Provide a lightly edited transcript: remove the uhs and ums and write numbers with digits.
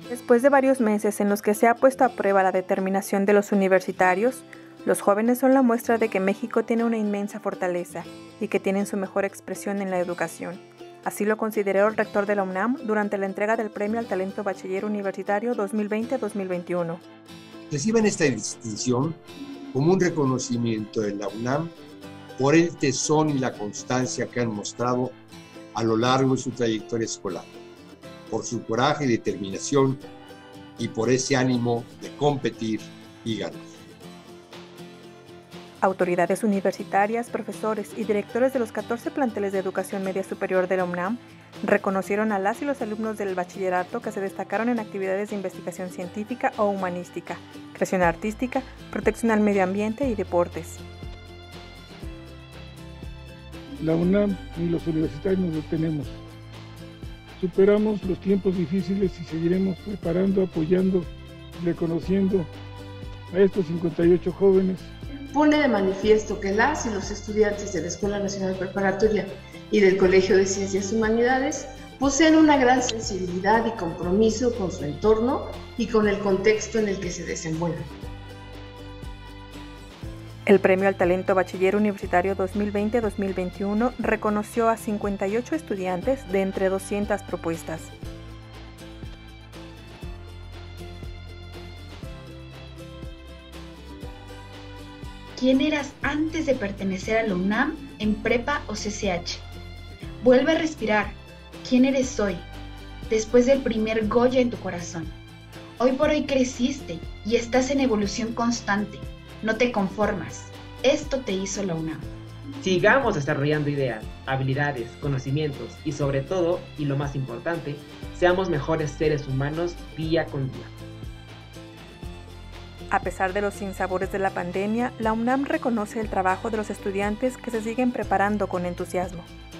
Después de varios meses en los que se ha puesto a prueba la determinación de los universitarios, los jóvenes son la muestra de que México tiene una inmensa fortaleza y que tienen su mejor expresión en la educación. Así lo consideró el rector de la UNAM durante la entrega del Premio al Talento Bachiller Universitario 2020-2021. Reciben esta distinción como un reconocimiento de la UNAM por el tesón y la constancia que han mostrado a lo largo de su trayectoria escolar, por su coraje y determinación y por ese ánimo de competir y ganar. Autoridades universitarias, profesores y directores de los 14 planteles de educación media superior de la UNAM reconocieron a las y los alumnos del bachillerato que se destacaron en actividades de investigación científica o humanística, creación artística, protección al medio ambiente y deportes. La UNAM y los universitarios nos detenemos. Superamos los tiempos difíciles y seguiremos preparando, apoyando, reconociendo a estos 58 jóvenes. Pone de manifiesto que las y los estudiantes de la Escuela Nacional Preparatoria y del Colegio de Ciencias y Humanidades poseen una gran sensibilidad y compromiso con su entorno y con el contexto en el que se desenvuelven. El Premio al Talento Bachiller Universitario 2020-2021 reconoció a 58 estudiantes de entre 200 propuestas. ¿Quién eras antes de pertenecer a la UNAM en prepa o CCH? Vuelve a respirar. ¿Quién eres hoy? Después del primer Goya en tu corazón. Hoy por hoy creciste y estás en evolución constante. No te conformas. Esto te hizo la UNAM. Sigamos desarrollando ideas, habilidades, conocimientos y sobre todo, y lo más importante, seamos mejores seres humanos día con día. A pesar de los sinsabores de la pandemia, la UNAM reconoce el trabajo de los estudiantes que se siguen preparando con entusiasmo.